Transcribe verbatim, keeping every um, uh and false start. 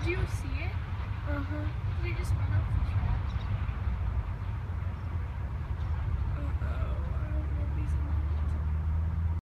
Did you see it? Uh-huh. Did it just run up?